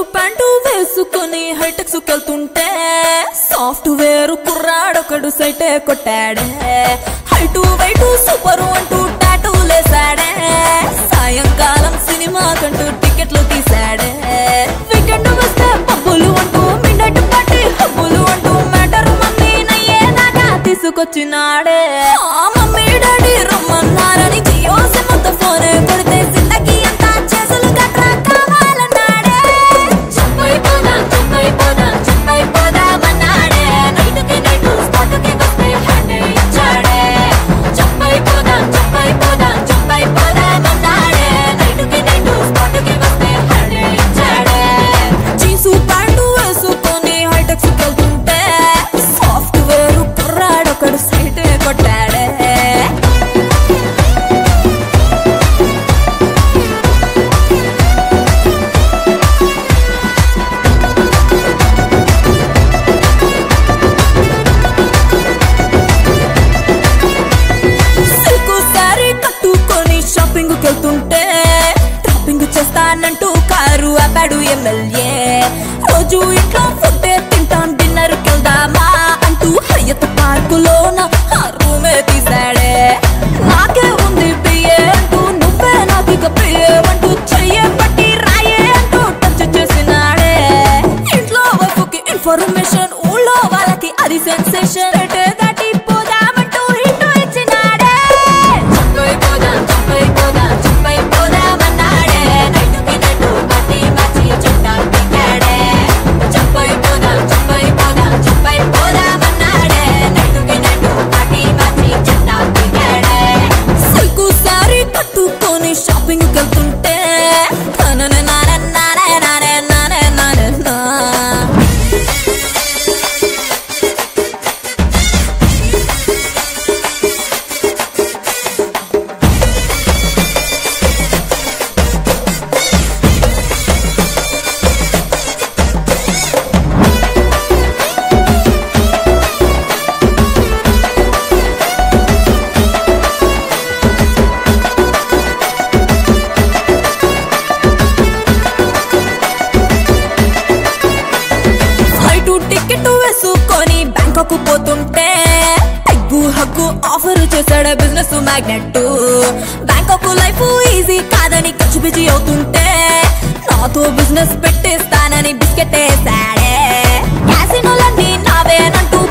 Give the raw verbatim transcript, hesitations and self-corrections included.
Pant వేసుకుని హైటెక్స్ కెళ్తుంటే software కుర్రాడొకడు సైటే కొట్టాడే. హైటు వైటు సూపరు అంటూ టాటూ లేసాడే. సాయంకాలం సినిమా కంటూ టికెట్లు తీసాడే. వీకెండ్ వస్తే పబ్బులు అంటూ మిడ్నైట్ పార్టీ హబ్బులు అంటూ మ్యాటర్ మమ్మీ నయ్యేదాకా తీసుకొచ్చినాడే. ఆ మమ్మీ డాడీ రమ్మన్నారని జియో సిమ్ తో ఫోనే కొడితే జిందగీ అంతా చేసులు గట్రా కావాలన్నాడే. చంపైపోదా చంపైపోదా చంపైపోదామన్నాడే. నైటుకి నైటు స్పాటుకి వస్తే హ్యాండే ఇచ్చాడే. చంపైపోదా చంపైపోదా చంపైపోదామన్నాడే. నైటుకి నైటు స్పాటుకి వస్తే హ్యాండే ఇచ్చాడే. జీన్సు ప్యాంటు వేసుకొని హైటెక్స్ కెళ్తుంటే సాఫ్ట్వేర్ కుర్రాడొకడు సైటే కొట్టాడే. సిల్కు సారీ కట్టుకొని షాపింగ్ కెళ్తుంటే టాపింగ్ చేస్తానంటూ కారు ఆపాడు ఎమ్మెల్యే. రోజు ఇంట్లో ఫుడ్డే తింటాం డిన్నర్ కెళ్దామా అంటూ హయత్ పార్కులోన ఆ రూమే తీసాడే. నాకే ఉంది బియ్యే అంటూ నువ్వే నాకిక ప్రియే అంటూ చెయ్యే పట్టి రాయే అంటూ టచ్ చేసినాడే. ఇంట్లో వైపుకి ఇన్ఫర్మేషన్ ఊళ్ళో వాళ్ళకి అది సెన్సేషన్. రేటే దాటి పోదామంటూ హిట్ ఇచ్చినాడే. చంపైపోదా చంపైపోదా చంపైపోదామన్నాడే. నైటుకి నైటు పార్టీ మార్చి చెట్టా దిగాడే. చంపైపోదా చంపైపోదా చంపైపోదామన్నాడే. నైటుకి నైటు పార్టీ మార్చి చెట్టా దిగాడే. సిల్కు సారీ కట్టుకొని షాపింగ్ కెళ్తుంటే నానే నానే నానే నానే నానే నానే నా. ఫ్లైట్ టికెట్ వేసుకొని బ్యాంకాక్ పోతుంటే హగ్గు హగ్గు ఆఫర్ చేశాడు business magnet. Bangkok life easy కాదని ఖర్చు బిజీ అవుతుంటే నాతో బిజినెస్ పెట్టేస్తానని బిస్కెట్ వేసాడే. క్యాసినోలన్నీ నావేనంటూ